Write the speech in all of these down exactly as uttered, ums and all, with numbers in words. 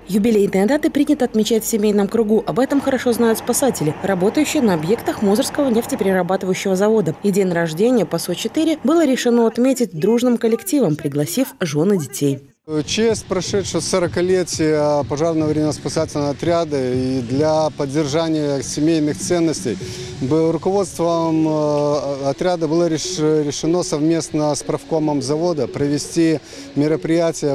Юбилейные даты принято отмечать в семейном кругу. Об этом хорошо знают спасатели, работающие на объектах Мозырского нефтеперерабатывающего завода. И день рождения ПАСО четыре было решено отметить дружным коллективом, пригласив жен и детей. В честь прошедшего сорокалетия пожарно-аварийно-спасательного отряда и для поддержания семейных ценностей руководством отряда было решено совместно с правкомом завода провести мероприятие,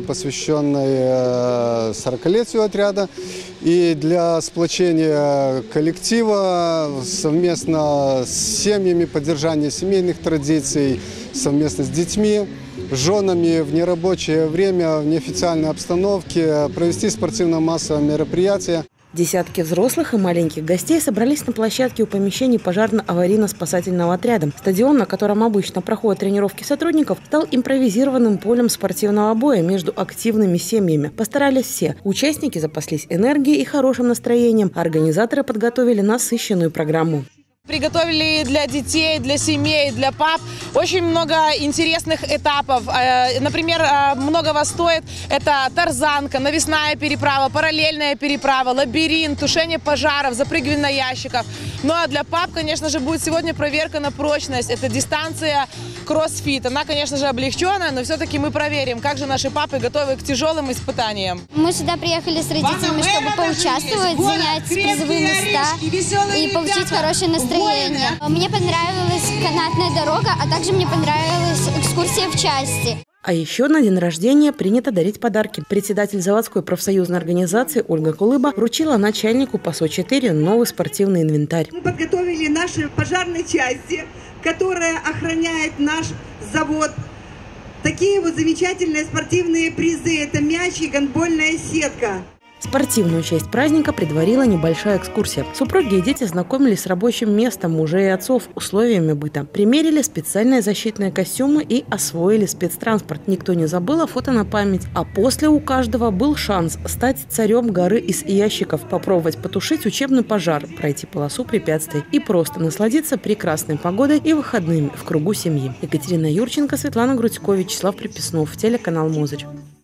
посвященное сорокалетию отряда. И для сплочения коллектива совместно с семьями, поддержания семейных традиций, совместно с детьми, женами в нерабочее время, в неофициальной обстановке провести спортивно-массовое мероприятие. Десятки взрослых и маленьких гостей собрались на площадке у помещений пожарно-аварийно-спасательного отряда. Стадион, на котором обычно проходят тренировки сотрудников, стал импровизированным полем спортивного боя между активными семьями. Постарались все. Участники запаслись энергией и хорошим настроением. Организаторы подготовили насыщенную программу. Приготовили для детей, для семей, для пап очень много интересных этапов. Например, многого стоит это тарзанка, навесная переправа, параллельная переправа, лабиринт, тушение пожаров, запрыгивание на ящиках. Ну а для пап, конечно же, будет сегодня проверка на прочность. Это дистанция кроссфит. Она, конечно же, облегченная, но все-таки мы проверим, как же наши папы готовы к тяжелым испытаниям. Мы сюда приехали с родителями, чтобы поучаствовать, занять призовые места и получить хорошее настроение. Мне понравилась канатная дорога, а также мне понравилась экскурсия в части. А еще на день рождения принято дарить подарки. Председатель заводской профсоюзной организации Ольга Кулыба вручила начальнику ПАСО четыре новый спортивный инвентарь. Мы подготовили наши пожарные части, которая охраняет наш завод. Такие вот замечательные спортивные призы. Это мяч и гандбольная сетка. Спортивную часть праздника предварила небольшая экскурсия. Супруги и дети знакомились с рабочим местом мужей и отцов, условиями быта. Примерили специальные защитные костюмы и освоили спецтранспорт. Никто не забыл о фото на память. А после у каждого был шанс стать царем горы из ящиков, попробовать потушить учебный пожар, пройти полосу препятствий и просто насладиться прекрасной погодой и выходными в кругу семьи. Екатерина Юрченко, Светлана Грудько, Вячеслав Приписнов, телеканал Мозырь.